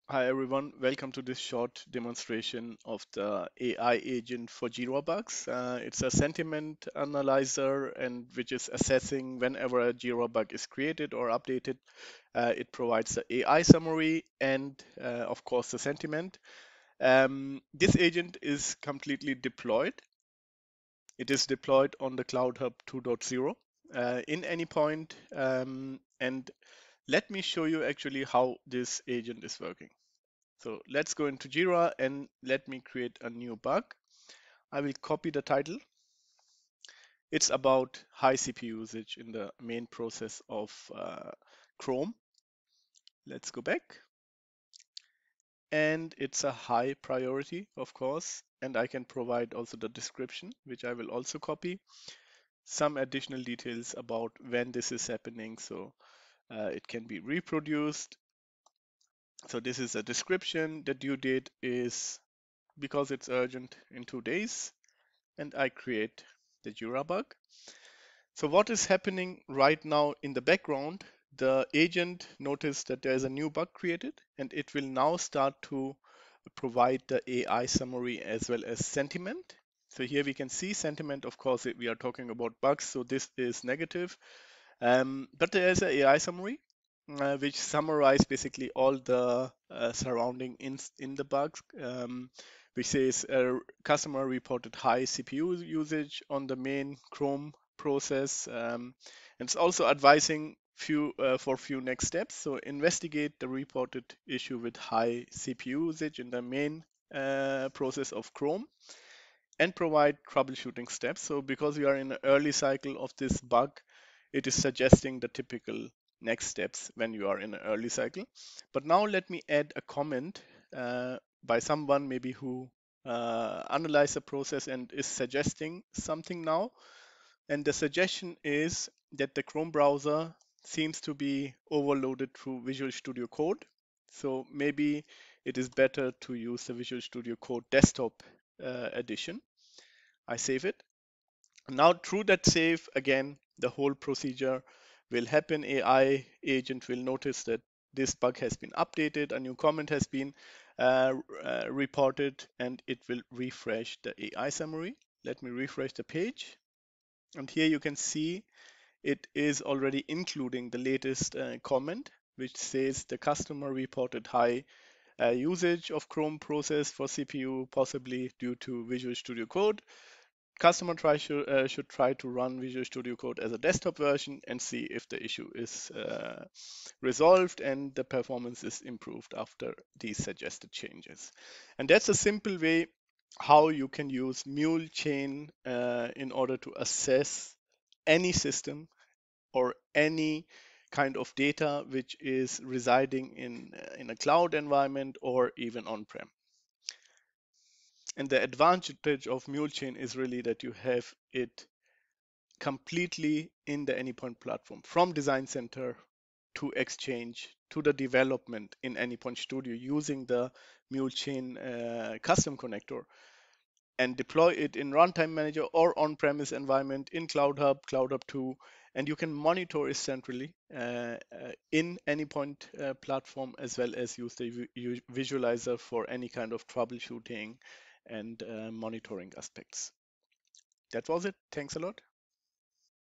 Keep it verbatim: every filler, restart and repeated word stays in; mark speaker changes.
Speaker 1: Hi everyone, welcome to this short demonstration of the A I agent for Jira bugs. Uh, it's a sentiment analyzer and which is assessing whenever a Jira bug is created or updated. Uh, it provides the A I summary and uh, of course the sentiment. Um, this agent is completely deployed. It is deployed on the Cloud Hub 2.0 uh, in any point. Um, and let me show you actually how this agent is working. So let's go into Jira and let me create a new bug. I will copy the title. It's about high C P U usage in the main process of uh, Chrome. Let's go back. And it's a high priority, of course. And I can provide also the description, which I will also copy. Some additional details about when this is happening. So uh, it can be reproduced. So this is a description. The due date is, because it's urgent, in two days. And I create the Jira bug. So what is happening right now in the background, the agent noticed that there's a new bug created and it will now start to provide the A I summary as well as sentiment. So here we can see sentiment, of course, we are talking about bugs, so this is negative. Um, but there is an A I summary uh, which summarize basically all the uh, surrounding in, in the bugs, um, which says uh, customer reported high C P U usage on the main Chrome process. Um, and it's also advising few uh, for few next steps. So investigate the reported issue with high C P U usage in the main uh, process of Chrome and provide troubleshooting steps. So because we are in an early cycle of this bug, it is suggesting the typical next steps when you are in an early cycle. But now let me add a comment uh, by someone maybe who uh, analyzed the process and is suggesting something now. And the suggestion is that the Chrome browser seems to be overloaded through Visual Studio Code. So maybe it is better to use the Visual Studio Code desktop uh, edition. I save it. Now through that save, again, the whole procedure will happen. A I agent will notice that this bug has been updated, a new comment has been uh, uh, reported, and it will refresh the A I summary. Let me refresh the page. And here you can see it is already including the latest uh, comment, which says the customer reported high uh, usage of Chrome process for C P U, possibly due to Visual Studio Code. Customer try should, uh, should try to run Visual Studio Code as a desktop version and see if the issue is uh, resolved and the performance is improved after these suggested changes. And that's a simple way how you can use MuleChain uh, in order to assess any system or any kind of data which is residing in, uh, in a cloud environment or even on-prem. And the advantage of MuleChain is really that you have it completely in the Anypoint platform, from Design Center to Exchange to the development in Anypoint Studio using the MuleChain uh, custom connector and deploy it in Runtime Manager or on-premise environment in Cloud Hub, Cloud Hub two, and you can monitor it centrally uh, uh, in Anypoint uh, platform as well as use the vi- visualizer for any kind of troubleshooting and uh, monitoring aspects. That was it. Thanks a lot.